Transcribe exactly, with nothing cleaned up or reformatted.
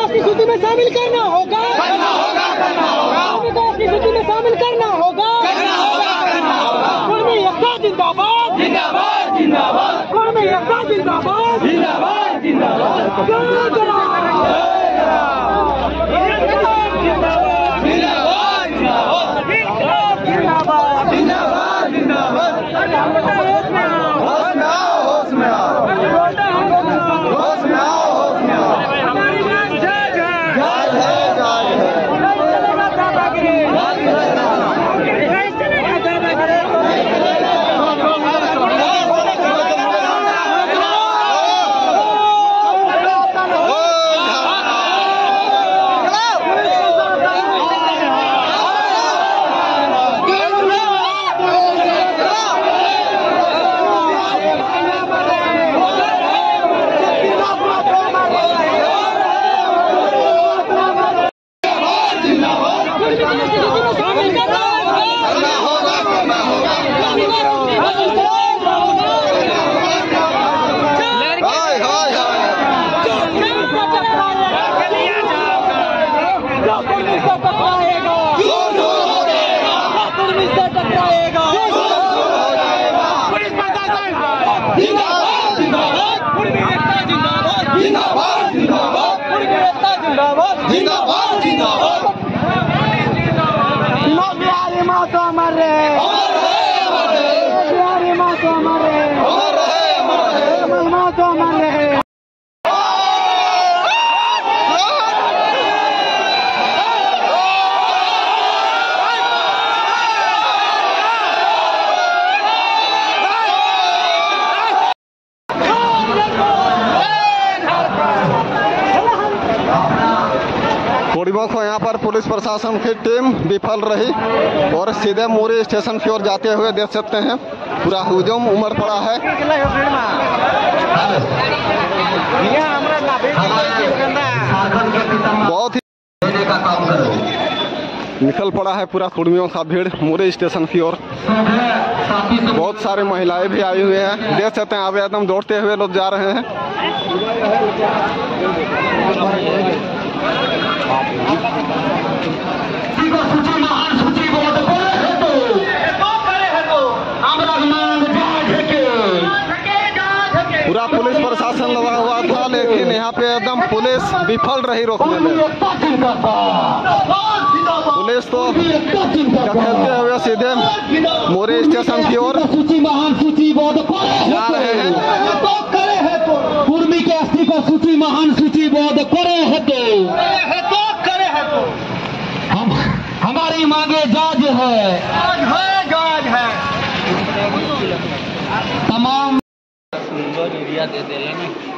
विकास की सूची में शामिल करना होगा, करना होगा, करना होगा। विकास की सूची में शामिल करना होगा, करना होगा, करना होगा। कुर्मी एकता जिंदाबाद, जिंदाबाद, जिंदाबाद। कुर्मी एकता जिंदाबाद, जिंदाबाद, जिंदाबाद। जय जिंदाबाद, जिंदाबाद, जिंदाबाद। होश में आओ, होश में आओ, होश में आओ, होश में आओ। जय है, जय है। जिंदाबाद, जिंदाबाद। बिहारी माँ तो अमर रहे, बिहारी माँ तो अमर रहे, माँ तो अमर रहे। कोडिबो को यहाँ पर पुलिस प्रशासन की टीम विफल रही और सीधे मोरी स्टेशन की ओर जाते हुए देख सकते हैं पूरा हुजूम उमड़ पड़ा है। बहुत ही निकल पड़ा है पूरा कुर्मियों का भीड़ मोरी स्टेशन की ओर। बहुत सारे महिलाएं भी आई हुई हैं, देख सकते हैं अब एकदम दौड़ते हुए लोग जा रहे हैं। पूरा पुलिस प्रशासन लगा हुआ था लेकिन यहाँ पे एकदम पुलिस विफल रही रोकने में। पुलिस तो खेलते हुए सीधे मोरी स्टेशन की ओर जा रहे हैं। कुर्मी के अस्थि को सूची महान सूचीबद्ध करे है तो हम हमारी मांगे जाज है, जाज है। तमाम सुंदर एरिया दे दे रहे हैं।